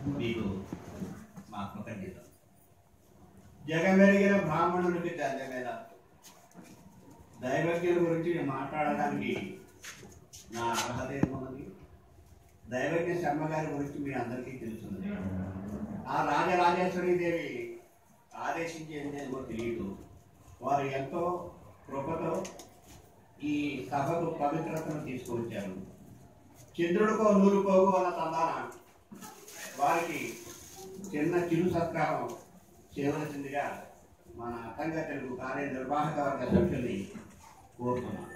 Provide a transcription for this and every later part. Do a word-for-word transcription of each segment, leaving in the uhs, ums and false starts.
మీకు మా కృతజ్ఞత. జగమెరిగిన బ్రాహ్మణునికి జగమేద దైవజ్ఞుల గురించి మాట్లాడడానికి నా అర్హత ఏమున్నది. దైవజ్ఞ శర్మ గారి గురించి మీ అందరికీ తెలుసున్నది. ఆ రాజరాజేశ్వరి దేవి ఆదేశించేందేమో తెలియదు. వారు ఎంతో కృపతో ఈ సభకు పవిత్రతను తీసుకువచ్చారు. చంద్రుడికో నూరు పోగు అన్న తందాన వారికి చిన్న చిరు సత్కారం చేయవలసిందిగా మన అఖంగా తెలుగు కార్యనిర్వాహక వర్గ సభ్యుల్ని కోరుతున్నాం.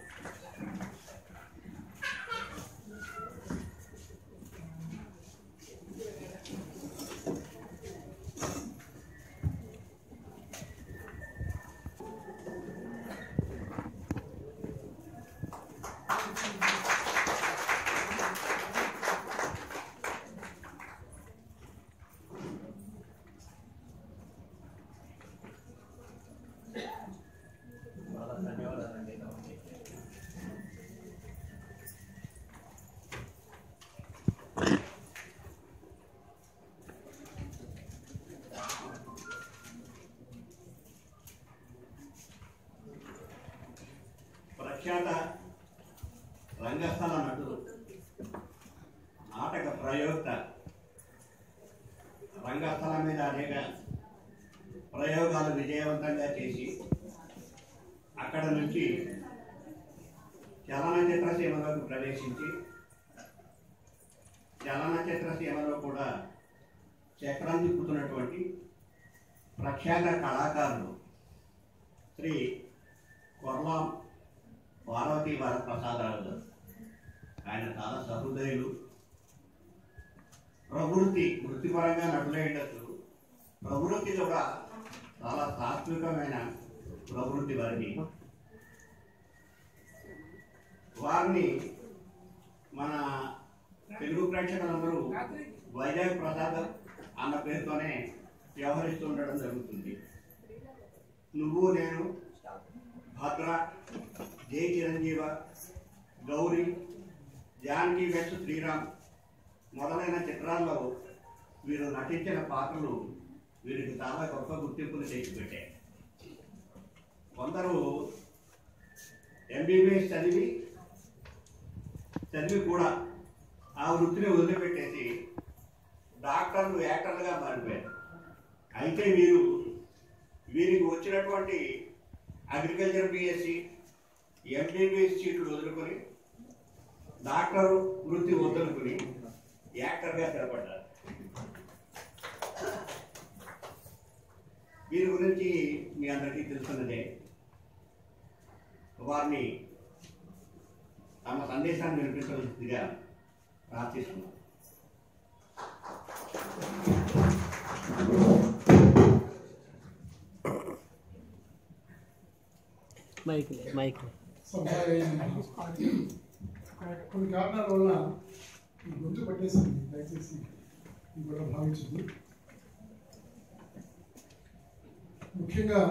ప్రఖ్యాత రంగస్థల నటుడు, నాటక ప్రయోక్త, రంగస్థలం మీద అనేక ప్రయోగాలు విజయవంతంగా చేసి అక్కడ నుంచి చలనచిత్ర సీమలోకి ప్రవేశించి చలనచిత్ర సీమలో కూడా చక్రం తిప్పుతున్నటువంటి ప్రఖ్యాత కళాకారులు శ్రీ కొర్లాం పార్వతీ ప్రసాదరావు గారు. ఆయన చాలా సహృదయులు. ప్రవృత్తి వృత్తిపరంగా నటులై ఉండొచ్చు, ప్రవృత్తి కూడా చాలా సాత్వికమైన ప్రవృత్తి వారిని. వారిని మన తెలుగు ప్రేక్షకులందరూ వైజాగ్ ప్రసాద్ అన్న పేరుతోనే వ్యవహరిస్తూ ఉండడం జరుగుతుంది. నువ్వు నేను, భద్ర, జై చిరంజీవ, గౌరీ, జానకి వెస్ట్ శ్రీరామ్ మొదలైన చిత్రాల్లో వీరు నటించిన పాత్రలు వీరికి చాలా గొప్ప గుర్తింపులు తెచ్చిపెట్టాయి. కొందరు ఎంబీబీఎస్ చదివి చదివి కూడా ఆ వృత్తిని వదిలిపెట్టేసి డాక్టర్లు, యాక్టర్లుగా మారిపోయారు. అయితే వీరు వీరికి వచ్చినటువంటి అగ్రికల్చర్ బిఎస్సి, ఎంబీబీఎస్ సీట్లు వదులుకొని డాక్టర్ వృత్తి వదులుకొని యాక్టర్గా స్థిరపడ్డారు. వీరి గురించి మీ అందరికీ తెలుసున్నదే. వారిని తమ సందేశాన్ని వినిపించవలసిందిగా ప్రార్థిస్తున్నాం. మైక్ మైక్ కొన్ని కారణాల వల్ల గొంతు పట్టేసింది, దయచేసి కూడా భావించింది. ముఖ్యంగా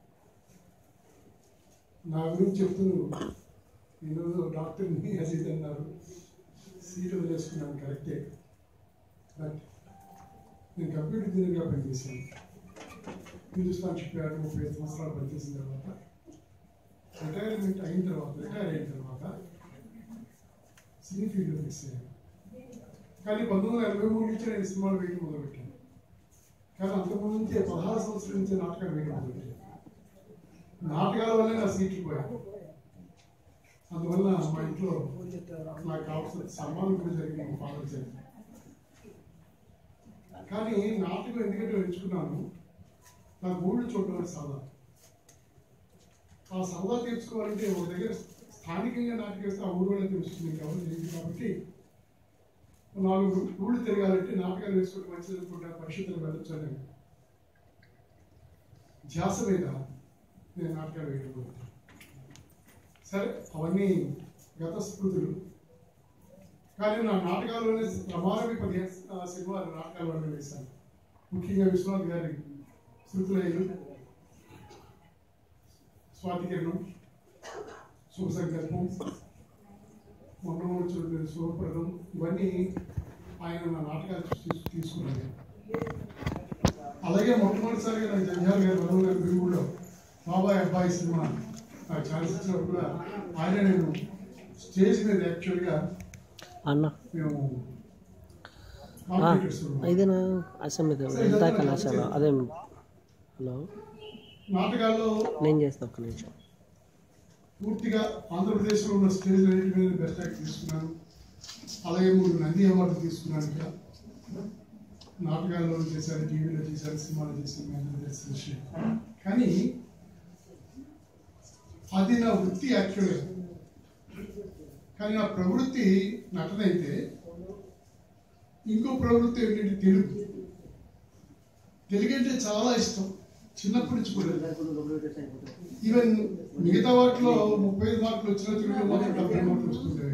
నా గురించి చెప్తున్నారు, ఈరోజు డాక్టర్ని అజీత్ అన్నారు, సీటు వదిలేసుకున్నాను, కరెక్టే. బట్ నేను కంప్యూటర్ ఇంజనీర్గా పనిచేశాను. హిందుస్థాన్ షిప్ యార్డ్ ముప్పై ఐదు సంవత్సరాలు పనిచేసిన తర్వాత రిటైర్మెంట్ అయిన తర్వాత రిటైర్ అయిన తర్వాత సినీ ఫీల్డ్లో మిస్ అయ్యాను. కానీ పంతొమ్మిది వందల ఎనభై మూడు నుంచి నేను సినిమాలు వేయడం మొదలుపెట్టాను. కానీ అంతకుముందు నుంచే పదహారు సంవత్సరాల నుంచి నాటకాలు వేయడం మొదలుపెట్టాను. నాటకాల వల్లే నా సీట్లు పోయాను. అందువల్ల మా ఇంట్లో నాకు కావాల్సిన సన్మానం కూడా జరిగింది, మా ఫాదర్ జరిగింది. కానీ నాటకం ఎందుకంటే ఎంచుకున్నాను, నాకు ఊళ్ళు చూడడం సరదా. ఆ సరదా తీర్చుకోవాలంటే ఒక దగ్గర స్థానికంగా నాటకం వేస్తే ఆ ఊరు వాళ్ళే తెలుస్తుంది, కాబట్టి తెలియదు. కాబట్టి నాలుగు ఊళ్ళు తిరగాలంటే నాటకాలు వేసుకుంటే మంచిది అనుకుంటా, పరిస్థితులు వెళ్ళొచ్చని ధ్యాస మీద నేను నాటకాలు వేయడం. సరే, అవన్నీ గత స్మృతులు. కానీ నా నాటకాల్లోనే ప్రమాణమి పదిహేను సినిమాలు నాటకాల్లోనే వేశాను. ముఖ్యంగా విశ్వనాథ్ గారి శృతులైలు, స్వాతికిరణం, శుభ సంకల్పం, మొన్న శుభప్రదం, ఇవన్నీ ఆయన నా నాటకాలు తీసుకున్నాను. అలాగే మొట్టమొదటిసారిగా నాకు జంజాల్ గారు వరవ గారి బిరుగులో బాబాయ్ అబ్బాయి సినిమా నాకు ఛాన్స్ ఇచ్చినప్పుడు కూడా ఆయన నేను స్టేజ్ మీద యాక్చువల్గా అన్న మేము ఇదేనా అసెంబ్లీ కళాశాల అదే హలో నాటకాల్లో నేను చేస్తాను ఒక్క నిమిషం. పూర్తిగా ఆంధ్రప్రదేశ్లో ఉన్న స్టేజ్ అన్నింటి మీద బెస్ట్ యాక్ట్ తీసుకున్నాను. అలాగే మూడు నంది అవార్డు తీసుకున్నాను. ఇక్కడ నాటకాల్లో చేశారు, టీవీలో చేశారు, సినిమాలో చేశారు, మీ అందరూ తెలిసిన విషయం. కానీ అది నా వృత్తి యాక్చువల్గా. కానీ నా ప్రవృత్తి నటన అయితే, ఇంకో ప్రవృత్తి ఏంటంటే తెలుగు. తెలుగు అంటే చాలా ఇష్టం చిన్నప్పటి నుంచి కూడా. ఈవెన్ మిగతా వాటిలో ముప్పై ఐదు మార్కులు వచ్చిన తెలుగులో మాత్రం డెబ్బై మార్కులు వస్తుంటాయి.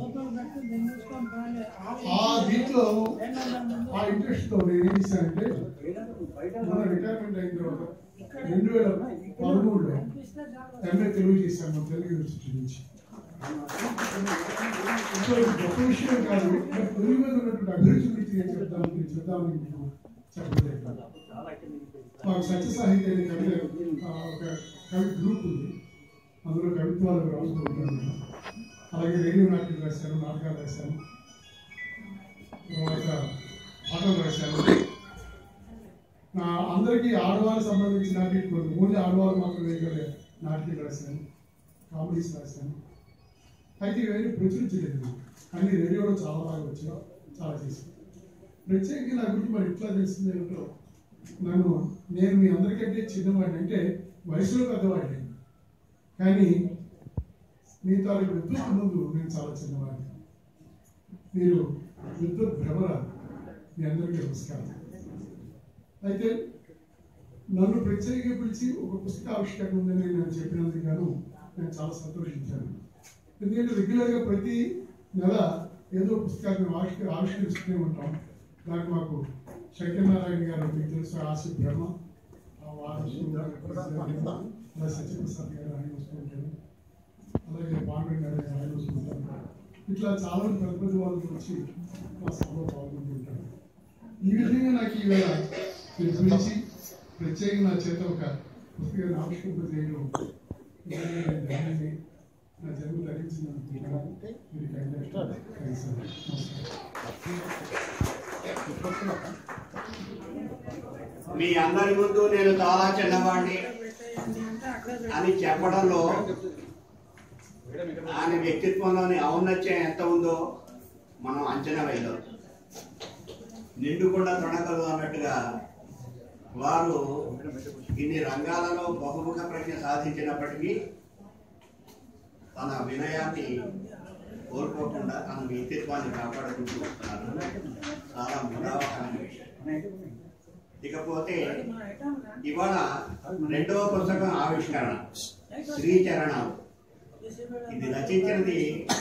ఆ దీంట్లో ఆ ఇంట్రెస్ట్తో నేను ఏం చేశానంటే, మన రిటైర్మెంట్ అయిన తర్వాత రెండు వేల పదమూడులో ఎంఏ తెలుగు చేశాను మన తెలుగు యూనివర్సిటీ నుంచి. గొప్ప విషయం కాదు, తెలుగు మీద ఉన్నటువంటి అభిరుచి గురించి నేను చెప్తాను చెప్తామని మీకు చెప్పలేదు. మాకు సత్య సాహిత్యాన్ని కవి ఒక కవి గ్రూప్ ఉంది, అందులో కవిత్వాలు రాస్తూ ఉంటాను. అలాగే రేడియో నాటకాలు రాశాను, నాటకాలు రాశాను, తర్వాత పాటలు రాశాను. నా అందరికీ ఆడవాళ్ళకి సంబంధించిన నాటికలు, ఓన్లీ ఆడవాళ్ళు మాత్రం వేయగలిగే నాటికలు రాశాను, కామెడీస్ రాశాను. అయితే ఇవన్నీ ప్రచురించలేదు, కానీ రేడియోలో చాలా బాగా వచ్చాయి, చాలా చేశాను. ప్రత్యేకంగా నా గురించి మరి ఎట్లా తెలిసింది ఏమిటో, నన్ను నేను మీ అందరికంటే చిన్నవాడిని, అంటే వయసులో పెద్దవాడిని, కానీ మీ తాలూకు విద్యుత్ ముందు నేను చాలా చిన్నవాడిని. మీరు విద్యుత్ భ్రమరాలు. మీ అందరికీ నమస్కారం. అయితే నన్ను ప్రత్యేకంగా పిలిచి ఒక పుస్తక ఆవిష్కరణ ఉందని నేను చెప్పినందుకు గాను నేను చాలా సంతోషించాను. ఎందుకంటే రెగ్యులర్గా ప్రతి నెల ఏదో పుస్తకాన్ని ఆవిష్క ఆవిష్కరిస్తూనే ఉంటాం. దానికి మాకు శంకరనారాయణ గారు, మీకు తెలుసు, ఆశ బ్రహ్మ, అలా సత్యప్రసాద్ గారు ఆయన వస్తూ ఉంటారు, అలాగే పాండ్రంగ్ గారు ఆయన వస్తూ ఉంటారు. ఇట్లా చాలా మంది పెద్ద పెద్ద వాళ్ళకి వచ్చి మా సభలో పాల్గొంటుంటారు. ఈ విధంగా నాకు ఈవేళ మీరు గురించి ప్రత్యేకంగా నా చేత ఒక పుస్తకాన్ని ఆవిష్కరింపజేయడం దానిని నా జన్మ ధరించినందుకు మీరు నమస్కారం. మీ అందరి ముందు నేను చాలా చిన్నవాడిని అని చెప్పడంలో ఆయన వ్యక్తిత్వంలోని ఔన్నత్యం ఎంత ఉందో మనం అంచనా వేయలేం. నిండుకుండా తొడగలు అన్నట్టుగా వారు ఇన్ని రంగాలలో బహుముఖ ప్రజ్ఞ సాధించినప్పటికీ తన వినయాన్ని కోల్పోకుండా తన వ్యక్తిత్వాన్ని కాపాడుకుంటూ వస్తున్నారు. చాలా ముదావహమైన విషయం. ఇకపోతే ఇవాళ రెండవ పుస్తకం ఆవిష్కరణ, శ్రీచరణం. ఇది రచించినది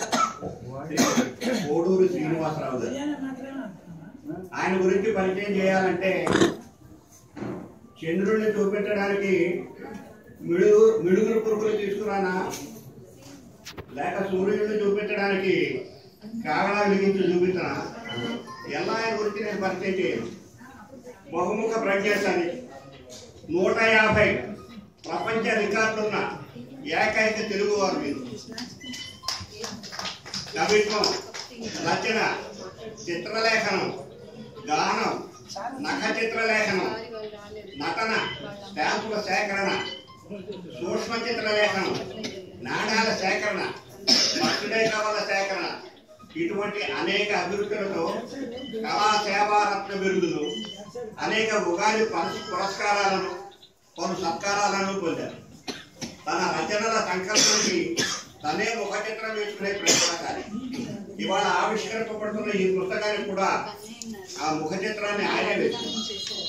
కోడూరు శ్రీనివాసరావు గారు. ఆయన గురించి పరిచయం చేయాలంటే చంద్రుడిని చూపించడానికి మిడుగు మిడుగురు పురుగులు తీసుకురానా, లేక సూర్యుడిని చూపించడానికి కాగడా వెలిగించి చూపించనా, ఎలా ఆయన గురించి నేను పరిచయం చేయను. బహుముఖ ప్రజ్ఞాశాలి, నూట యాభై ప్రపంచ రికార్డులున్న ఏకైక తెలుగు వారు మీరు. కవిత్వం, రచన, చిత్రలేఖనం, గానం, నఖ చిత్రలేఖనం, నటన, స్టాంపుల సేకరణ, సూక్ష్మ చిత్రలేఖనం, నాణ్యాల సేకరణ, బర్త్డే కవల సేకరణ, ఇటువంటి అనేక అభివృద్ధులతో కళా సేవారత్న బిరుదులు, అనేక ఉగాది పురస్కారాలను, పలు సత్కారాలను పొందారు. తన రచనల సంకల్పానికి తనే ముఖ చిత్రం వేసుకునే ప్రయత్నకారి. ఇవాళ ఆవిష్కరింపబడుతున్న ఈ పుస్తకానికి కూడా ఆ ముఖ చిత్రాన్ని ఆయనే వేసుకున్నారు.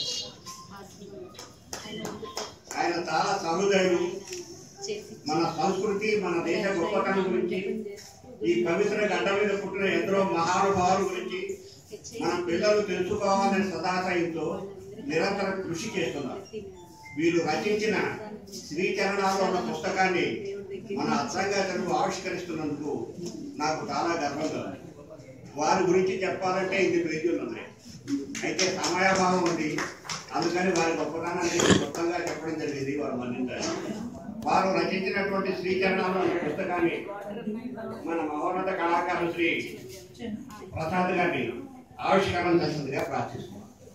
ఆయన చాలా సహృదయుడు. మన సంస్కృతి, మన దేశ గొప్పతనం గురించి, ఈ పవిత్ర గడ్డ మీద పుట్టిన ఎందరో మహానుభావుల గురించి మన పిల్లలు తెలుసుకోవాలని సదాశయంతో నిరంతరం కృషి చేస్తున్నారు. వీరు రచించిన శ్రీచరణాల్లో ఉన్న పుస్తకాన్ని మన అచ్చంగా తెలుగు ఆవిష్కరిస్తున్నందుకు నాకు చాలా గర్వంగా ఉంది. వారి గురించి చెప్పాలంటే ఇది పేజీలు ఉన్నాయి, అయితే సమయాభావం ఉంది. అందుకని అందుకని వారి గొప్పతనాన్ని మొత్తంగా చెప్పడం జరిగింది. వారు మన్నించారు. వారు రచించినటువంటి శ్రీచరణాలు అనే పుస్తకాన్ని మన మహోన్నత కళాకారులు శ్రీ ప్రసాద్ గారిని ఆవిష్కరణ చేసిందిగా ప్రార్థిస్తున్నాం.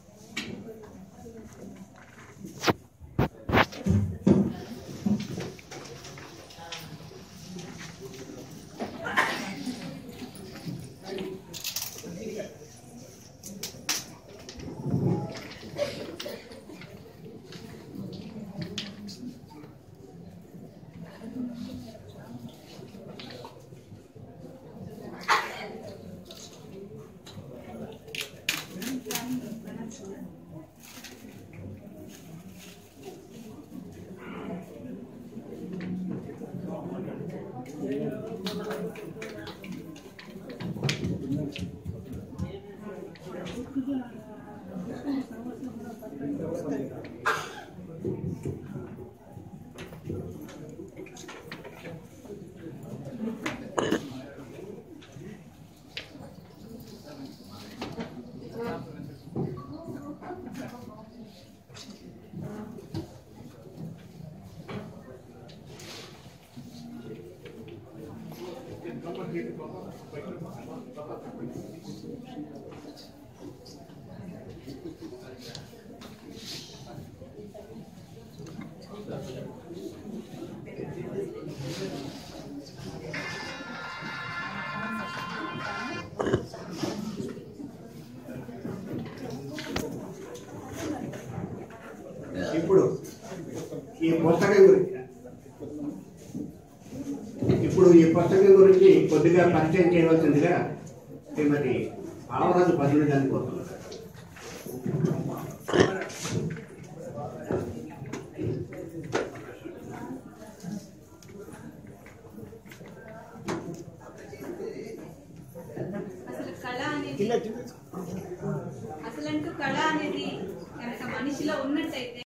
ఇప్పుడు ఈ పుస్తకం గురించి ఇప్పుడు ఈ పుస్తకం గురించి కొద్దిగా పరిచయం చేయవలసిందిగా శ్రీమతి ఆవరాజు పదిహేను గారిని కోరుతున్నారు. అసలు కళ అనేది అసలంటూ కళ అనేది కనుక మనిషిలో ఉన్నట్టయితే